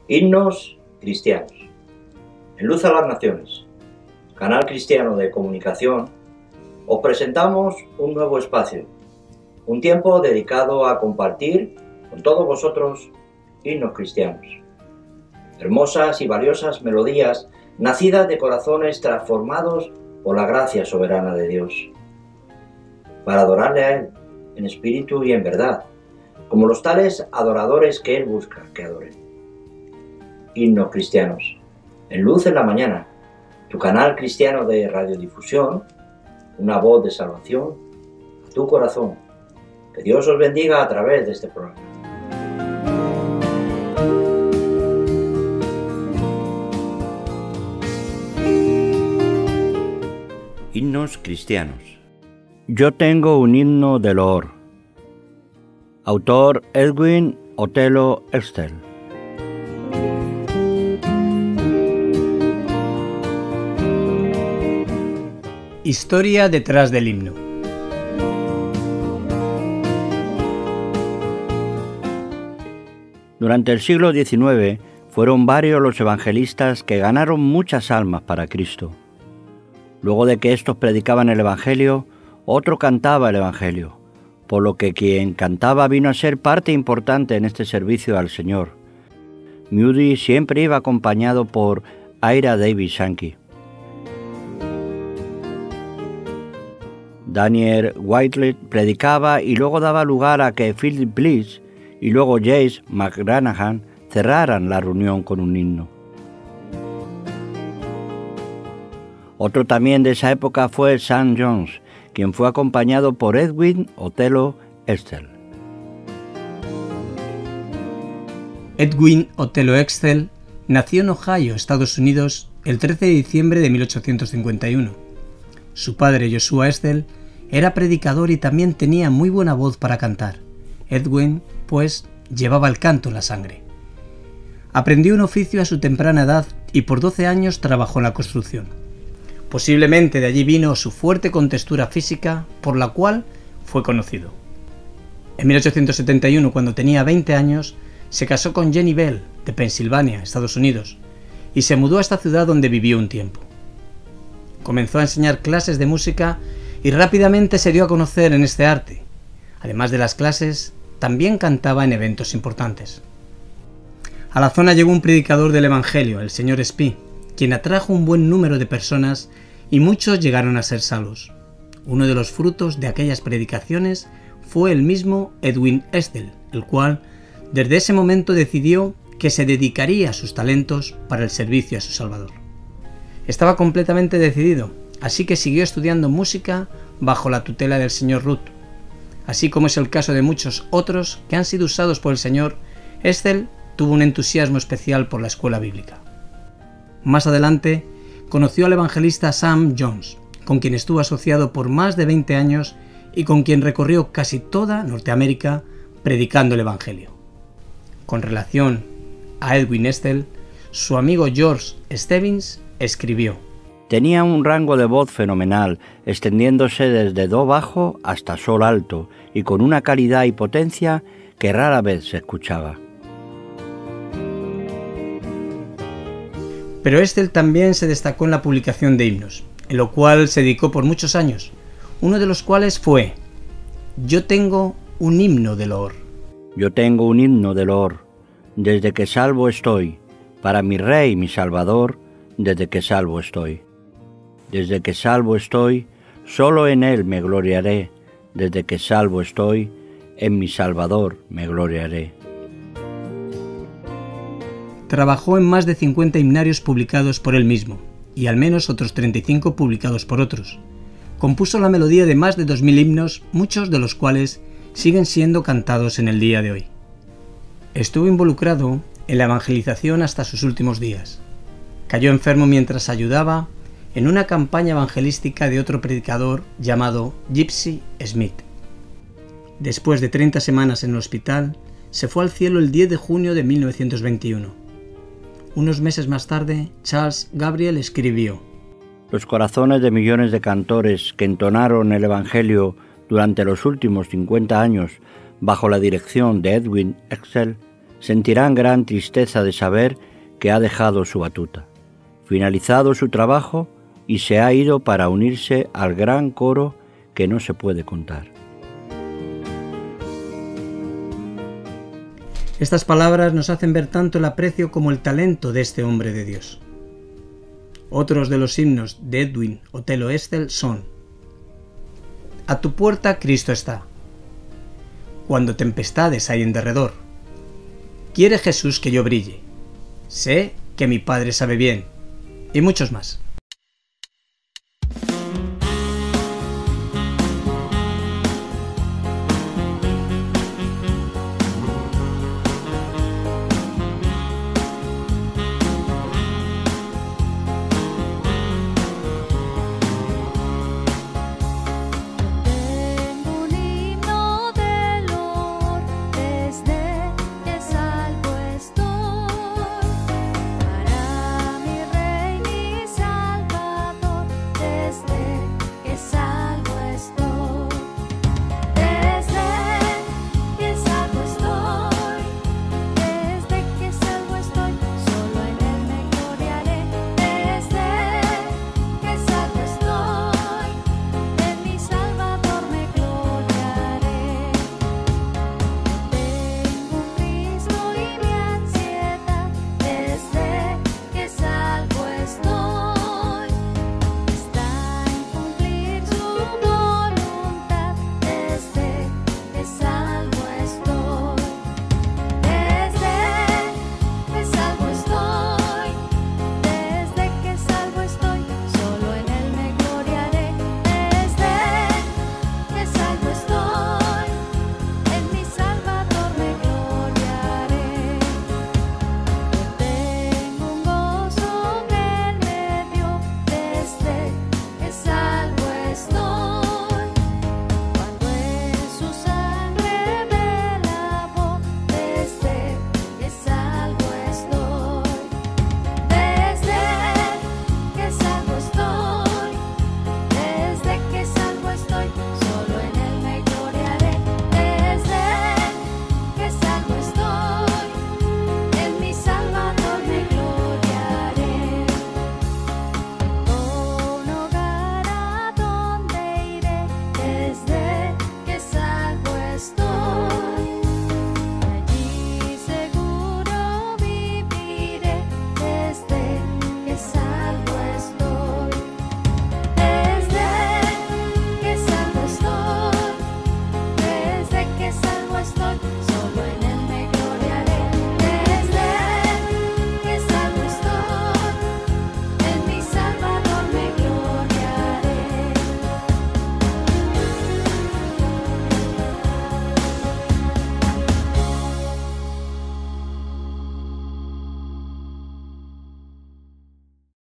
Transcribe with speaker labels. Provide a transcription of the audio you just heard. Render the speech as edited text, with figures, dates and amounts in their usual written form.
Speaker 1: Himnos cristianos. En Luz a las Naciones, canal cristiano de comunicación, os presentamos un nuevo espacio, un tiempo dedicado a compartir con todos vosotros himnos cristianos. Hermosas y valiosas melodías nacidas de corazones transformados por la gracia soberana de Dios, para adorarle a Él en espíritu y en verdad, como los tales adoradores que Él busca que adoren. Himnos cristianos, en Luz en la Mañana, tu canal cristiano de radiodifusión, una voz de salvación a tu corazón. Que Dios os bendiga a través de este programa.
Speaker 2: Himnos cristianos. Yo tengo un himno de loor. Autor Edwin Otello Extel.
Speaker 3: Historia detrás del himno.
Speaker 2: Durante el siglo XIX fueron varios los evangelistas que ganaron muchas almas para Cristo. Luego de que estos predicaban el Evangelio, otro cantaba el Evangelio, por lo que quien cantaba vino a ser parte importante en este servicio al Señor. Moody siempre iba acompañado por Ira David Sankey. Daniel Whitelet predicaba y luego daba lugar a que Philip Bliss y luego James McGranahan cerraran la reunión con un himno. Otro también de esa época fue Sam Jones, quien fue acompañado por Edwin Otello Extel.
Speaker 3: Edwin Otello Extel nació en Ohio, Estados Unidos, el 13 de diciembre de 1851. Su padre, Joshua Extel, era predicador y también tenía muy buena voz para cantar. Edwin, pues, llevaba el canto en la sangre. Aprendió un oficio a su temprana edad y por 12 años trabajó en la construcción. Posiblemente de allí vino su fuerte contextura física, por la cual fue conocido. En 1871, cuando tenía 20 años, se casó con Jenny Bell, de Pensilvania, Estados Unidos, y se mudó a esta ciudad donde vivió un tiempo. Comenzó a enseñar clases de música y rápidamente se dio a conocer en este arte. Además de las clases, también cantaba en eventos importantes. A la zona llegó un predicador del Evangelio, el señor Spee, quien atrajo un buen número de personas y muchos llegaron a ser salvos. Uno de los frutos de aquellas predicaciones fue el mismo Edwin Extel, el cual desde ese momento decidió que se dedicaría sus talentos para el servicio a su Salvador. Estaba completamente decidido, así que siguió estudiando música bajo la tutela del señor Root. Así como es el caso de muchos otros que han sido usados por el Señor, Extel tuvo un entusiasmo especial por la escuela bíblica. Más adelante, conoció al evangelista Sam Jones, con quien estuvo asociado por más de 20 años y con quien recorrió casi toda Norteamérica predicando el Evangelio. Con relación a Edwin Extel, su amigo George Stebbins escribió:
Speaker 2: Tenía un rango de voz fenomenal, extendiéndose desde do bajo hasta sol alto y con una calidad y potencia que rara vez se escuchaba.
Speaker 3: Pero Extel también se destacó en la publicación de himnos, en lo cual se dedicó por muchos años, uno de los cuales fue Yo tengo un himno de loor.
Speaker 2: Yo tengo un himno de loor, desde que salvo estoy, para mi Rey, mi Salvador, desde que salvo estoy. Desde que salvo estoy, solo en Él me gloriaré, desde que salvo estoy, en mi Salvador me gloriaré.
Speaker 3: Trabajó en más de 50 himnarios publicados por él mismo, y al menos otros 35 publicados por otros. Compuso la melodía de más de 2000 himnos, muchos de los cuales siguen siendo cantados en el día de hoy. Estuvo involucrado en la evangelización hasta sus últimos días. Cayó enfermo mientras ayudaba en una campaña evangelística de otro predicador llamado Gypsy Smith. Después de 30 semanas en el hospital, se fue al cielo el 10 de junio de 1921. Unos meses más tarde, Charles Gabriel escribió:
Speaker 2: Los corazones de millones de cantores que entonaron el Evangelio durante los últimos 50 años bajo la dirección de Edwin Extel sentirán gran tristeza de saber que ha dejado su batuta, finalizado su trabajo y se ha ido para unirse al gran coro que no se puede contar.
Speaker 3: Estas palabras nos hacen ver tanto el aprecio como el talento de este hombre de Dios. Otros de los himnos de Edwin Otelo Eszell son: A tu puerta Cristo está, cuando tempestades hay en derredor. Quiere Jesús que yo brille, sé que mi Padre sabe bien, y muchos más.